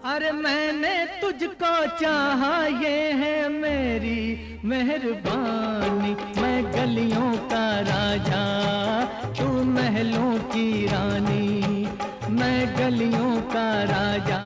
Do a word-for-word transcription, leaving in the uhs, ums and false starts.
अरे मैंने तुझको चाहा, ये है मेरी मेहरबानी। मैं गलियों का राजा, तू महलों की रानी। मैं गलियों का राजा।